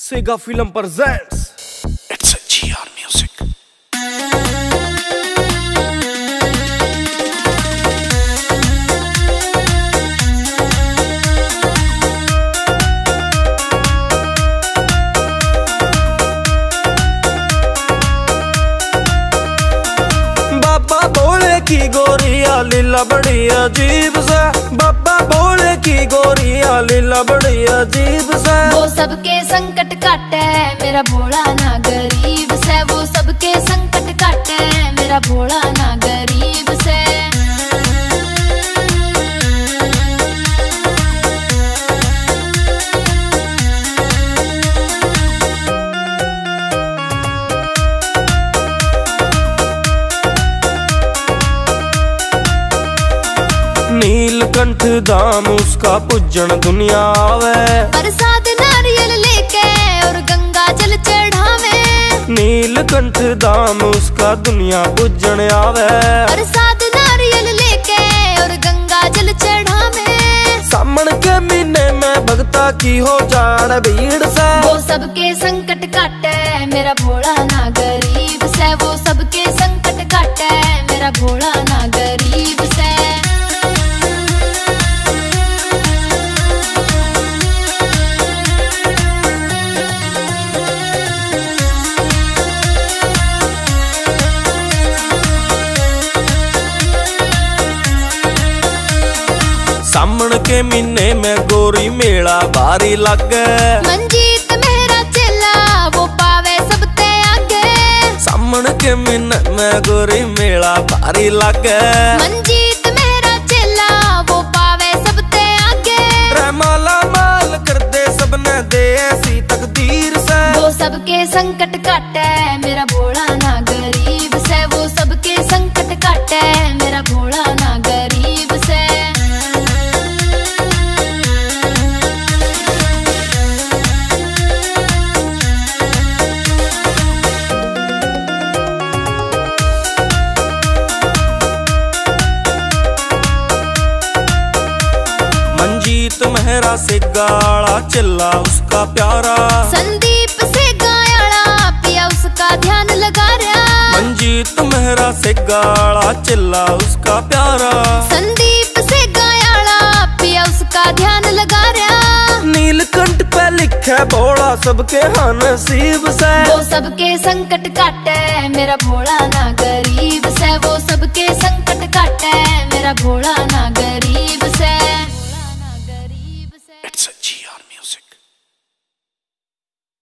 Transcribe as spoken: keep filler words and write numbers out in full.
Sega Film presents. It's a G R Music. बाबा बोले की गोरिया लीला बड़ी अजीब सा, बाबा बोले की गोरिया लीला बड़ी अजीब सा। वो सबके संकट काटे मेरा भोला ना गरीब से, वो सबके संकट काटे मेरा भोला ना गरीब से। नीलकंठ धाम उसका पूजन दुनिया आवे, प्रसाद नारियल लेके और गंगा जल चढ़ावे। नीलकंठ धाम उसका दुनिया पूजन आवे, प्रसाद नारियल लेके और गंगा जल चढ़ावे। सामन के महीने में भक्ता की हो जाड़ भीड़ से। वो सबके संकट काटे मेरा भोला ना गरीब से, वो सबके संकट काटे मेरा भोला ना गरीब से। सामन के महीने में गोरी मेला भारी लागे, मंजीत मेरा चेला वो पावे सबते आगे। सामन के महीने में गोरी मेला भारी लागे, मंजीत मेरा चेला वो पावे सबते आगे। माला माल कर दे सबने दे ऐसी तकदीर से। वो सबके संकट काटे मेरा भोला ना गरीब से, वो सबके संकट काटे मेरा भोला ना गरीब से। मंजीत मेहरा से गाड़ा चिल्ला उसका प्यारा, संदीप से गायाला पिया उसका ध्यान लगा रहा। मंजीत मेहरा से गाड़ा चिल्ला उसका प्यारा, संदीप से गायाला पिया उसका ध्यान लगा रहा। नीलकंठ पे लिखे भोला सबके हाँ नसीब से। वो सबके संकट काटे मेरा भोला ना गरीब से, वो सबके संकट काटे मेरा भोला ना गरीब